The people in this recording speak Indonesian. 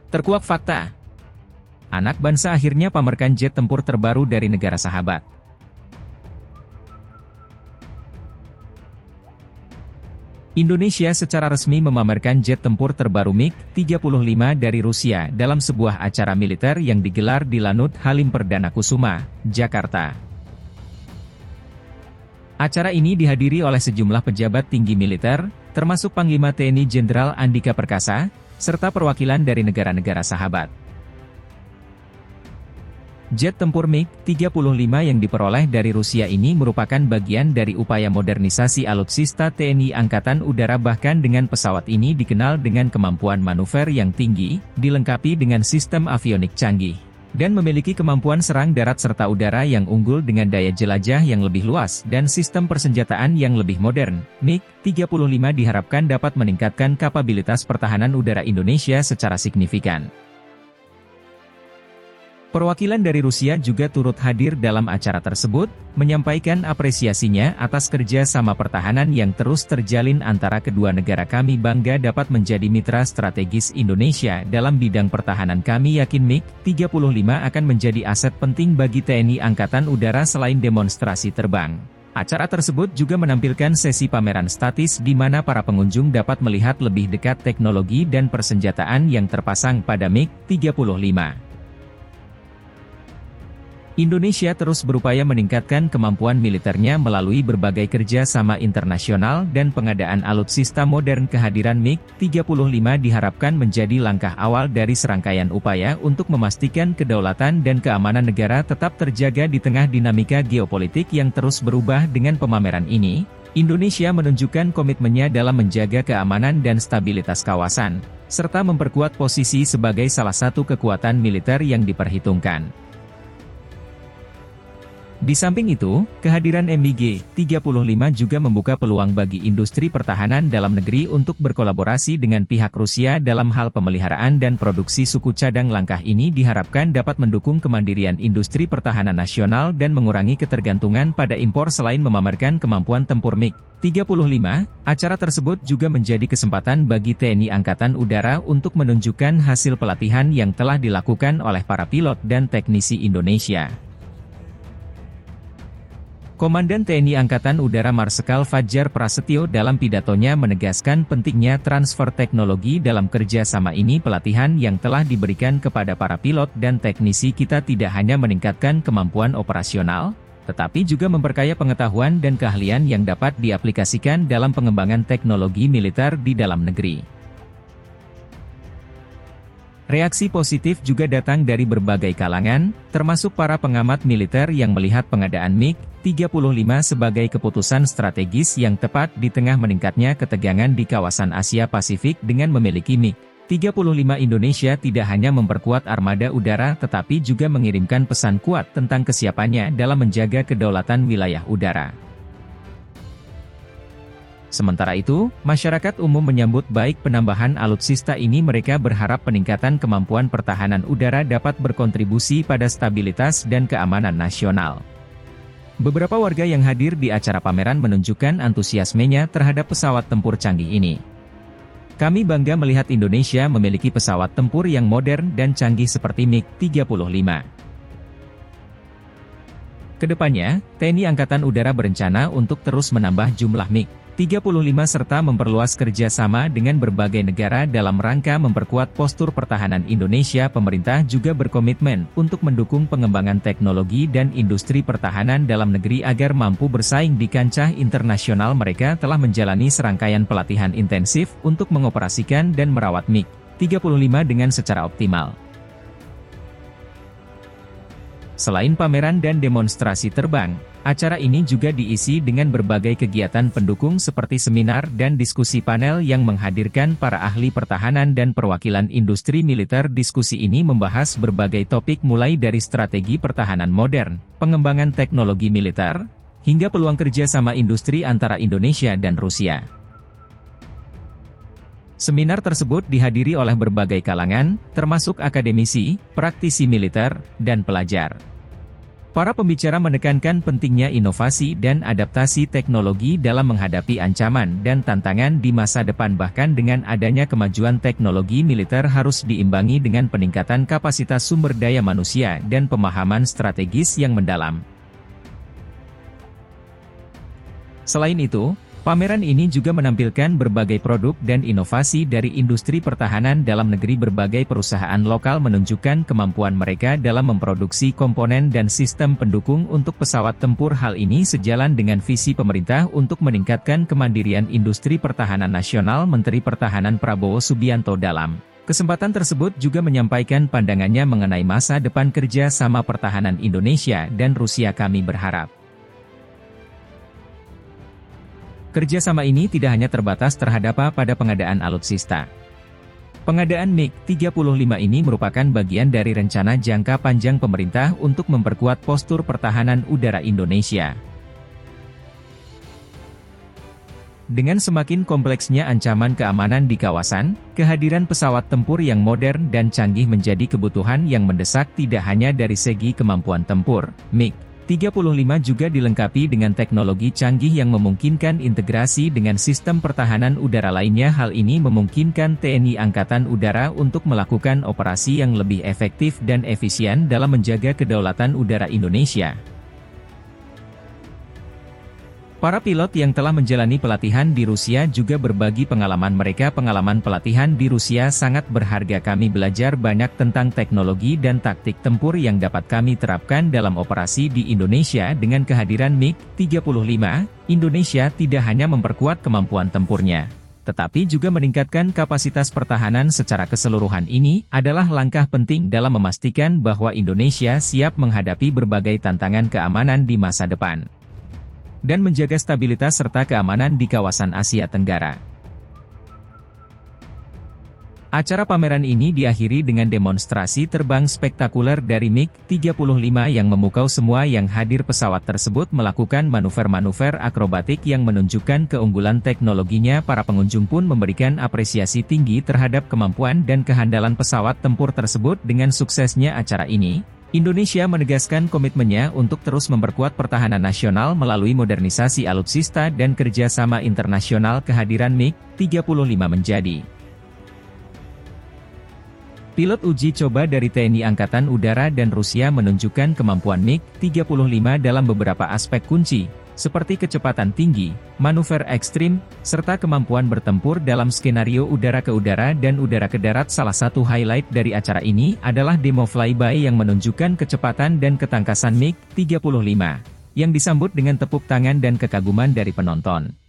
Terkuak fakta. Anak bangsa akhirnya pamerkan jet tempur terbaru dari negara sahabat. Indonesia secara resmi memamerkan jet tempur terbaru MiG-35 dari Rusia dalam sebuah acara militer yang digelar di Lanut Halim Perdana Kusuma, Jakarta. Acara ini dihadiri oleh sejumlah pejabat tinggi militer, termasuk Panglima TNI Jenderal Andika Perkasa, serta perwakilan dari negara-negara sahabat. Jet tempur MiG-35 yang diperoleh dari Rusia ini merupakan bagian dari upaya modernisasi alutsista TNI Angkatan Udara, bahkan dengan pesawat ini dikenal dengan kemampuan manuver yang tinggi, dilengkapi dengan sistem avionik canggih, dan memiliki kemampuan serang darat serta udara yang unggul dengan daya jelajah yang lebih luas dan sistem persenjataan yang lebih modern. MiG-35 diharapkan dapat meningkatkan kapabilitas pertahanan udara Indonesia secara signifikan. Perwakilan dari Rusia juga turut hadir dalam acara tersebut, menyampaikan apresiasinya atas kerja sama pertahanan yang terus terjalin antara kedua negara. Kami bangga dapat menjadi mitra strategis Indonesia dalam bidang pertahanan. Kami yakin MiG-35 akan menjadi aset penting bagi TNI Angkatan Udara selain demonstrasi terbang. Acara tersebut juga menampilkan sesi pameran statis di mana para pengunjung dapat melihat lebih dekat teknologi dan persenjataan yang terpasang pada MiG-35. Indonesia terus berupaya meningkatkan kemampuan militernya melalui berbagai kerja sama internasional dan pengadaan alutsista modern. Kehadiran MiG-35 diharapkan menjadi langkah awal dari serangkaian upaya untuk memastikan kedaulatan dan keamanan negara tetap terjaga di tengah dinamika geopolitik yang terus berubah. Dengan pemameran ini, Indonesia menunjukkan komitmennya dalam menjaga keamanan dan stabilitas kawasan, serta memperkuat posisi sebagai salah satu kekuatan militer yang diperhitungkan. Di samping itu, kehadiran MiG-35 juga membuka peluang bagi industri pertahanan dalam negeri untuk berkolaborasi dengan pihak Rusia dalam hal pemeliharaan dan produksi suku cadang. Langkah ini diharapkan dapat mendukung kemandirian industri pertahanan nasional dan mengurangi ketergantungan pada impor. Selain memamerkan kemampuan tempur MiG-35, acara tersebut juga menjadi kesempatan bagi TNI Angkatan Udara untuk menunjukkan hasil pelatihan yang telah dilakukan oleh para pilot dan teknisi Indonesia. Komandan TNI Angkatan Udara Marsikal Fajar Prasetyo dalam pidatonya menegaskan pentingnya transfer teknologi dalam kerja sama ini. Pelatihan yang telah diberikan kepada para pilot dan teknisi kita tidak hanya meningkatkan kemampuan operasional, tetapi juga memperkaya pengetahuan dan keahlian yang dapat diaplikasikan dalam pengembangan teknologi militer di dalam negeri. Reaksi positif juga datang dari berbagai kalangan, termasuk para pengamat militer yang melihat pengadaan MiG-35 sebagai keputusan strategis yang tepat di tengah meningkatnya ketegangan di kawasan Asia Pasifik. Dengan memiliki MiG-35, Indonesia tidak hanya memperkuat armada udara tetapi juga mengirimkan pesan kuat tentang kesiapannya dalam menjaga kedaulatan wilayah udara. Sementara itu, masyarakat umum menyambut baik penambahan alutsista ini. Mereka berharap peningkatan kemampuan pertahanan udara dapat berkontribusi pada stabilitas dan keamanan nasional. Beberapa warga yang hadir di acara pameran menunjukkan antusiasmenya terhadap pesawat tempur canggih ini. Kami bangga melihat Indonesia memiliki pesawat tempur yang modern dan canggih seperti MiG-35. Kedepannya, TNI Angkatan Udara berencana untuk terus menambah jumlah MiG-35 serta memperluas kerjasama dengan berbagai negara dalam rangka memperkuat postur pertahanan Indonesia. Pemerintah juga berkomitmen untuk mendukung pengembangan teknologi dan industri pertahanan dalam negeri agar mampu bersaing di kancah internasional. Mereka telah menjalani serangkaian pelatihan intensif untuk mengoperasikan dan merawat MiG-35 dengan secara optimal. Selain pameran dan demonstrasi terbang, acara ini juga diisi dengan berbagai kegiatan pendukung seperti seminar dan diskusi panel yang menghadirkan para ahli pertahanan dan perwakilan industri militer. Diskusi ini membahas berbagai topik mulai dari strategi pertahanan modern, pengembangan teknologi militer, hingga peluang kerjasama industri antara Indonesia dan Rusia. Seminar tersebut dihadiri oleh berbagai kalangan, termasuk akademisi, praktisi militer, dan pelajar. Para pembicara menekankan pentingnya inovasi dan adaptasi teknologi dalam menghadapi ancaman dan tantangan di masa depan, bahkan dengan adanya kemajuan teknologi militer harus diimbangi dengan peningkatan kapasitas sumber daya manusia dan pemahaman strategis yang mendalam. Selain itu, pameran ini juga menampilkan berbagai produk dan inovasi dari industri pertahanan dalam negeri. Berbagai perusahaan lokal menunjukkan kemampuan mereka dalam memproduksi komponen dan sistem pendukung untuk pesawat tempur. Hal ini sejalan dengan visi pemerintah untuk meningkatkan kemandirian industri pertahanan nasional. Menteri Pertahanan Prabowo Subianto dalam kesempatan tersebut juga menyampaikan pandangannya mengenai masa depan kerja sama pertahanan Indonesia dan Rusia. Kami berharap kerjasama ini tidak hanya terbatas terhadap pada pengadaan alutsista. Pengadaan MiG-35 ini merupakan bagian dari rencana jangka panjang pemerintah untuk memperkuat postur pertahanan udara Indonesia. Dengan semakin kompleksnya ancaman keamanan di kawasan, kehadiran pesawat tempur yang modern dan canggih menjadi kebutuhan yang mendesak. Tidak hanya dari segi kemampuan tempur, MiG-35 juga dilengkapi dengan teknologi canggih yang memungkinkan integrasi dengan sistem pertahanan udara lainnya. Hal ini memungkinkan TNI Angkatan Udara untuk melakukan operasi yang lebih efektif dan efisien dalam menjaga kedaulatan udara Indonesia. Para pilot yang telah menjalani pelatihan di Rusia juga berbagi pengalaman mereka. Pengalaman pelatihan di Rusia sangat berharga. Kami belajar banyak tentang teknologi dan taktik tempur yang dapat kami terapkan dalam operasi di Indonesia. Dengan kehadiran MiG-35, Indonesia tidak hanya memperkuat kemampuan tempurnya, tetapi juga meningkatkan kapasitas pertahanan secara keseluruhan. Ini adalah langkah penting dalam memastikan bahwa Indonesia siap menghadapi berbagai tantangan keamanan di masa depan dan menjaga stabilitas serta keamanan di kawasan Asia Tenggara. Acara pameran ini diakhiri dengan demonstrasi terbang spektakuler dari MiG-35 yang memukau semua yang hadir. Pesawat tersebut melakukan manuver-manuver akrobatik yang menunjukkan keunggulan teknologinya. Para pengunjung pun memberikan apresiasi tinggi terhadap kemampuan dan kehandalan pesawat tempur tersebut. Dengan suksesnya acara ini, Indonesia menegaskan komitmennya untuk terus memperkuat pertahanan nasional melalui modernisasi alutsista dan kerjasama internasional. Kehadiran MiG-35 menjadi pilot uji coba dari TNI Angkatan Udara dan Rusia menunjukkan kemampuan MiG-35 dalam beberapa aspek kunci, seperti kecepatan tinggi, manuver ekstrim, serta kemampuan bertempur dalam skenario udara ke udara dan udara ke darat. Salah satu highlight dari acara ini adalah demo flyby yang menunjukkan kecepatan dan ketangkasan MiG-35, yang disambut dengan tepuk tangan dan kekaguman dari penonton.